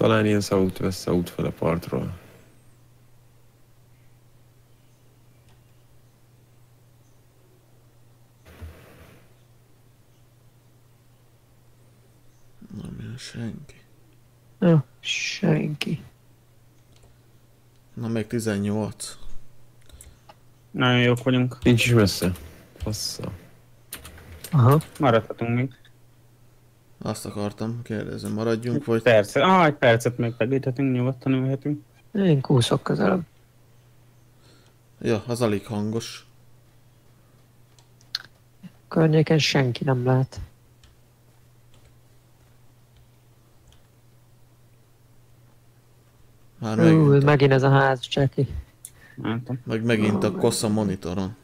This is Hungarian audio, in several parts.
talán ilyen southwest fel a partról. Nem jön senki. Jó, senki. Na még 18. Nagyon jók vagyunk. Nincs is messze. Bassza. Aha. Maradhatunk még. Azt akartam, kérdezem, maradjunk vagy... Persze. Egy percet még segíthetünk, nyugodtan ülhetünk. Én kúszok közelebb. Ja, az alig hangos. Környéken senki nem lát. Már megint, Megint ez a ház, Cseki. Nem tudom. megint a kosz a monitoron.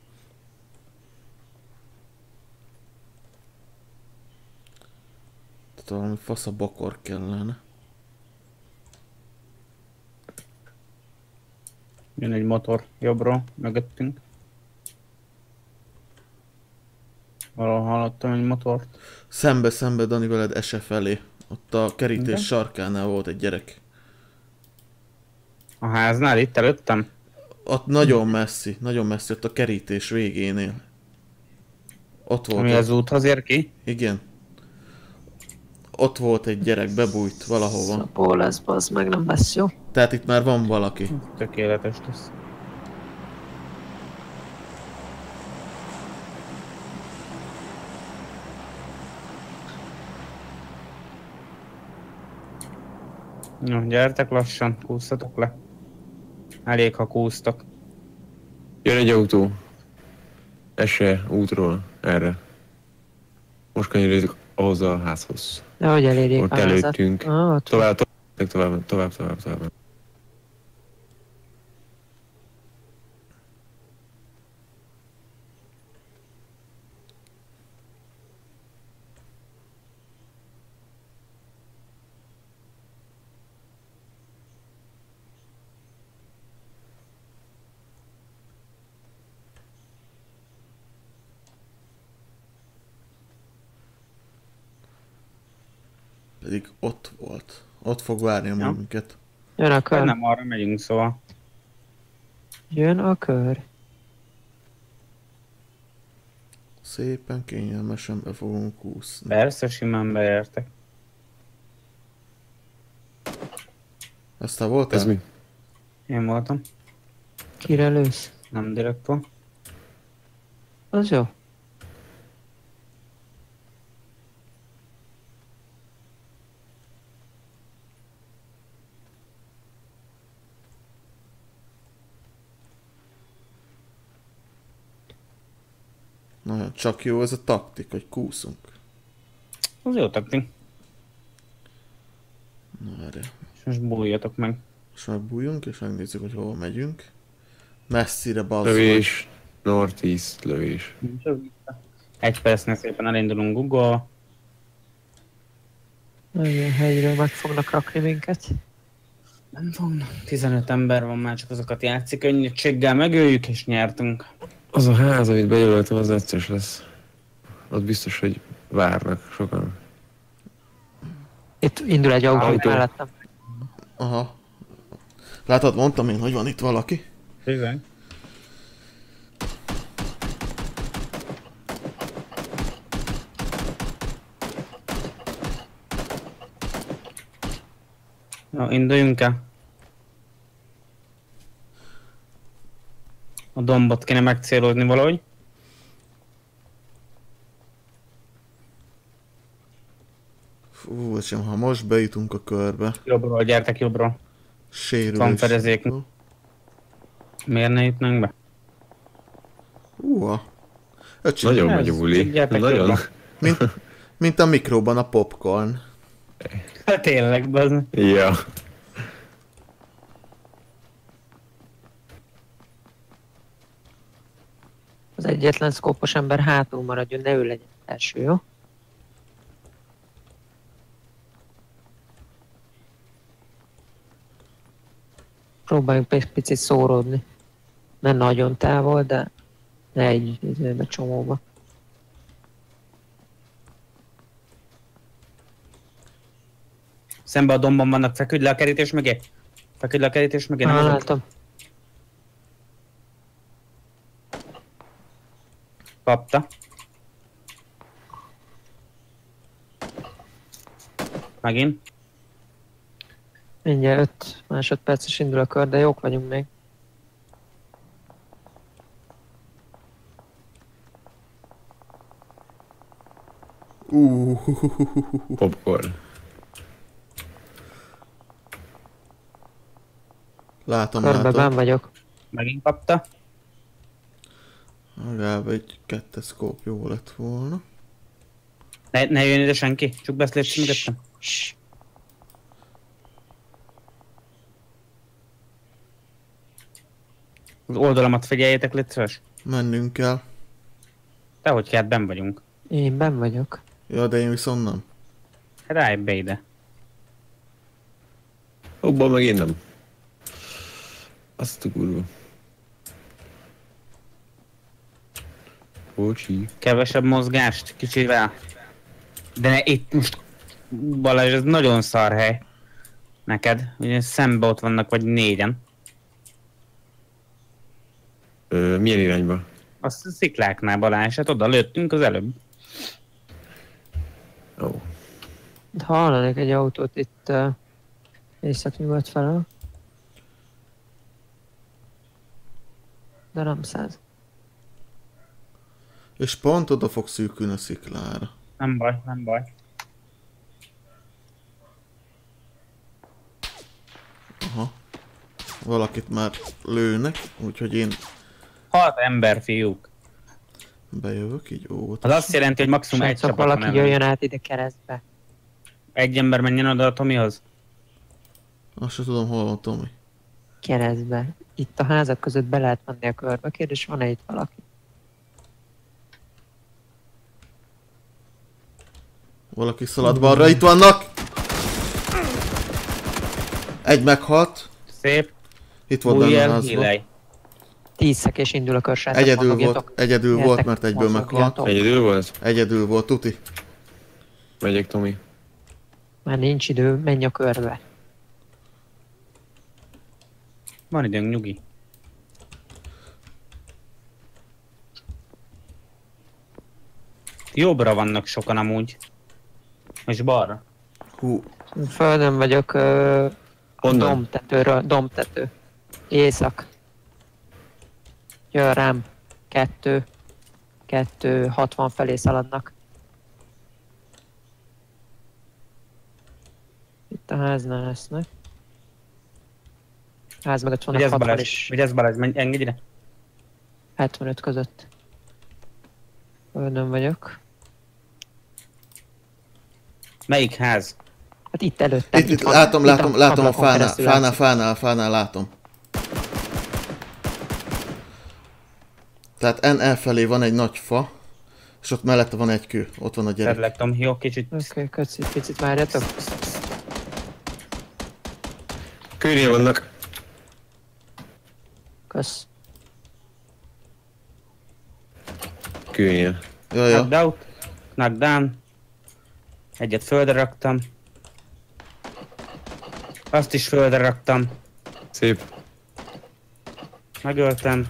Tehát valami fasz a bakor kellene. Jön egy motor jobbról, mögöttünk. Valahol hallottam egy motort. Szembe Dani veled ese felé. Ott a kerítés Igen? sarkánál volt egy gyerek. A háznál, itt előttem? Ott nagyon messzi, ott a kerítés végénél. Ott volt Ami egy, az úthoz ér ki? igen. Ott volt egy gyerek, bebújt valahova. Szabó lesz, bazd meg, nem lesz jó. Tehát itt már van valaki. Tökéletes lesz. Jó, gyertek lassan, kúsztatok le. Elég, ha kúsztak. Jön egy autó. Ese útról, erre. Most kanyarodik ahhoz a házhoz. De hogy elérjék Ott a házat? előttünk. Ott Tovább. Pedig ott volt. Ott fog várni a Ja. minket. Jön a Hát kör. nem arra megyünk, szóval. Jön a kör. Szépen kényelmesen be fogunk úszni. Persze, simán beértek. Ezt te voltál? Ez mi? Én voltam, Kire lősz? nem direktor. Az jó. Na, csak jó ez a taktik, hogy kúszunk. Az jó taktik. Na erre. És most bújjatok meg. Most megbújjunk és megnézzük, hogy hova megyünk. Messzire bazzol. Lövés. Northeast lövés. Egy percnél szépen elindulunk Google. Nagyon hegyről meg fognak rakni minket. Nem fognak. 15 ember van, már csak azokat játszik. Könnyedséggel megöljük és nyertünk. Az a ház, amit bejelöltem, az egyszerűs lesz. Az biztos, hogy várnak sokan. Itt indul egy autó Autó. mellettem. Aha. Látod, mondtam én, hogy van itt valaki. Bizony. Na, induljunk el. A dombot kéne megcélozni valahogy. Fú, és ha most bejutunk a körbe, Jobbról, gyertek jobbról. sérülés. Van fedezék. Miért ne jutnánk be? Öcsém, Nagyon Ez, megy a buli. gyertek Nagyon. jobbra. mint a mikróban a popcorn. Hát tényleg, bazd. Ja. Az egyetlen szkópos ember hátul maradjon, ne ő legyen első, jó? Próbáljunk egy picit szóródni. Nem nagyon távol, de ne egy csomóba. Szembe a dombon vannak, feküdj le a kerítés mögé. Feküdj le a kerítés mögé, nem azok. Látom. Kapta. Megint. Mindjárt 5 másodperces indul a kör, de jók vagyunk még. Popcorn. Látom, Körbe látom. benn vagyok. Megint kapta. Legalább egy kettes szkóp jó lett volna. Ne jön ide senki. Csak beszélsz mögöttem. Az oldalamat figyeljétek, légy szíves. Mennünk kell. Dehogy kell, benn vagyunk. Én benn vagyok. Ja, de én viszont nem. Hát állj be ide. Abban meg én nem. Azt a kurva. Bocsi. Kevesebb mozgást, kicsivel. De ne, itt most Balázs, ez nagyon szar hely. Neked, ugye szembe ott vannak vagy 4-en. Milyen irányba? Azt a szikláknál, Balázs, hát oda lőttünk az előbb. Ó. Hallanék egy autót itt észak-nyugat felől. De nem 100. És pont oda fog szűkülni a sziklára. Nem baj, nem baj. Aha. Valakit már lőnek, úgyhogy én 6 ember, fiúk. bejövök így Az azt jelenti, hogy maximum egy Srácok, csapat van valaki elő. jöjjön át ide keresztbe. Egy ember menjen oda a Tomihoz. Azt sem tudom, hol van Tomi. Keresztbe. Itt a házak között be lehet menni a körbe. Kérdés, van-e itt valaki? Valaki szalad balra, itt vannak! Egy meghalt. Szép. Itt volt benne a Bújjel, házban. hílej. 10 szekés indul a kör, srácok. Egyedül mozogjatok. volt, egyedül volt, Gyertek, mert egyből meghalt. mozogjatok. Egyedül volt? Egyedül volt, tuti. Megyek, Tomi. Már nincs idő, menj a körbe. Van időnk, nyugi. Jobbra vannak sokan amúgy. És balra. Hú, Földön vagyok, a Honnan? dombtetőről, dombtető. Észak. Jön rám. 60 felé szaladnak. Itt a háznál lesznek. Ház mögött vannak Vigyázz 60 Balázs, és vigyázz Balázs, engedj ide. 75 között. Földön vagyok. Melyik ház? Hát itt előttem. itt van, látom a ablakon fánál, keresztül látszik. fánál látom. Tehát NL felé van egy nagy fa, és ott mellette van egy kő, ott van a gyerek. Szedlek, Tom, jó, kicsit. Oké, köszi, picit várjatok. Kőnél vannak. Kösz. Kőnél. Ja, ja. Knocked out, knocked down. Egyet földre raktam. Azt is földre raktam. Szép. Megöltem.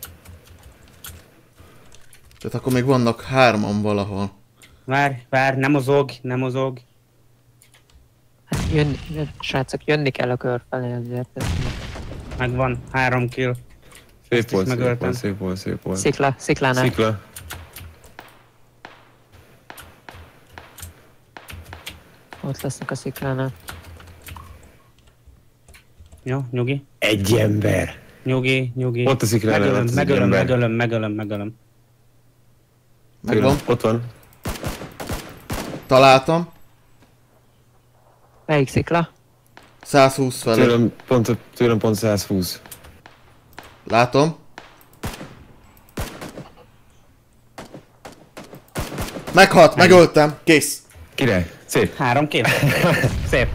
Tehát akkor még vannak 3-an valahol. Várj, nem mozog, nem mozog. Hát srácok, jönni kell a kör felé azért. Megvan, 3 kill. Szép Ezt is volt, megöltem. szép volt. Sziklánál. Szikla. Ott lesznek a sziklánál. Jó, nyugi. Egy ember. Nyugi. Ott a sziklánál, ott az egy ember. Megölöm. Megvan, Ott van. találtam. Melyik szikla? 120 felé. Tőlem pont 120. Látom. Meghalt, megöltem, kész. Király. Szép. 3 kill. Szép.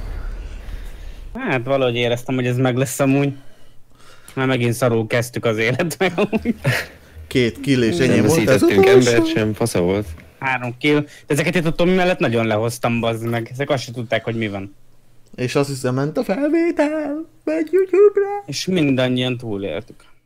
Hát valahogy éreztem, hogy ez meg lesz amúgy. Már megint szarul kezdtük az életbe amúgy. 2 kill és ennyi Nem volt. Ez veszítettünk utolsó. embert sem, fasza volt. 3 kill. De ezeket itt a Tomi mellett nagyon lehoztam, bazd meg. Ezek azt se tudták, hogy mi van. És azt hiszem, ment a felvétel. Megy YouTube-ra. És mindannyian túléltük.